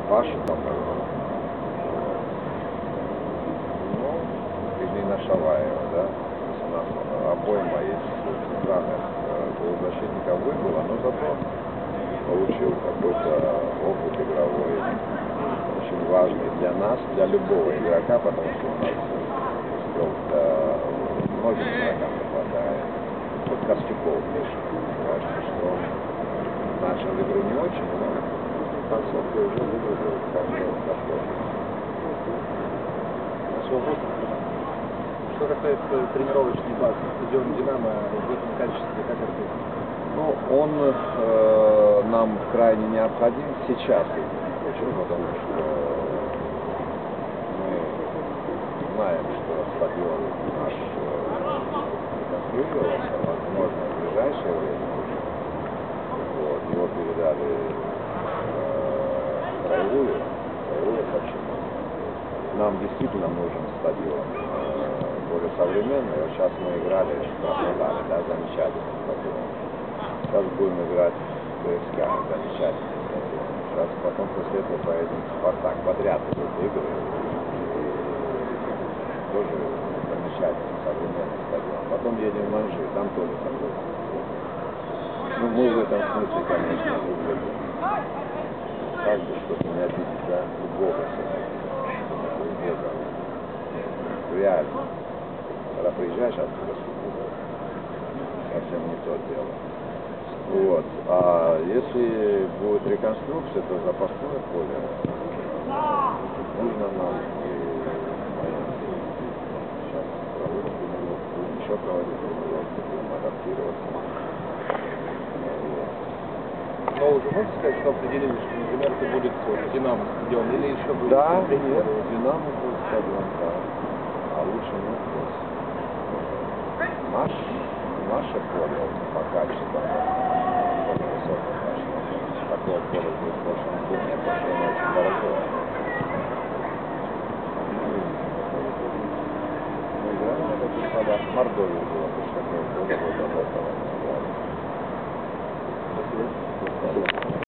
вашу там, ну, Ирина Шаваева, да, у нас обойма из центральных полузащитников выбыла, но зато получил какой-то опыт игровой, очень важный для нас, для любого игрока, потому что у нас многим игрокам не хватает. Вот Костюков пишет, кажется, что он начал игру не очень, но в концовке уже выглядел как-то достойно. Что касается тренировочной базы, стадион «Динамо» в этом качестве как это? Ну, он нам крайне необходим сейчас. Почему? Потому что мы знаем, что стадион наш реконструировался, возможно, в ближайшее время. Вот, его передали краевую почему. Нам действительно нужен стадион более современный. Вот сейчас мы играли в Краснодаре, да, замечательный стадион. Сейчас будем играть в ЦСКА, замечательный стадион. Сейчас потом после этого поедем в Спартак. Подряд идут игры. Тоже замечательный современный стадион. Потом едем в Манжи, там тоже такой. Ну, мы в этом смысле, конечно, выглядим так бы, чтобы не обидеть, да, Бога все-таки. Бога. Реально. Когда приезжаешь оттуда с футбола, совсем не то дело. Вот. А если будет реконструкция, то запасное поле нужно нам. И сейчас проводим тренировку, еще проводим тренировку, будем адаптироваться. Но уже можно сказать, что определили, что, например, это будет «Динамо» стадион или еще будет? Да, нет, «Динамо» будет стадион, да. А лучше нет. Наше поле по качеству высокое пошло. Такого поля здесь больше нигде нет, потому что оно очень дорогое. Мы играли на таких полях. В Мордовии было больше такое поле, вот от этого.